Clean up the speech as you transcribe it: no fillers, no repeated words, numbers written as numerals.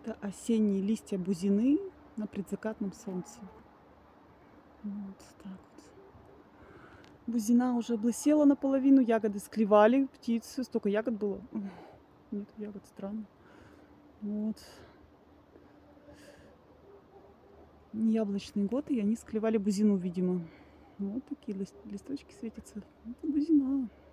Это осенние листья бузины на предзакатном солнце. Вот так вот. Бузина уже облысела наполовину, ягоды склевали, птицы, столько ягод было. Нет ягод, странно. Вот. Яблочный год, и они склевали бузину, видимо. Вот такие листочки светятся. Это бузина.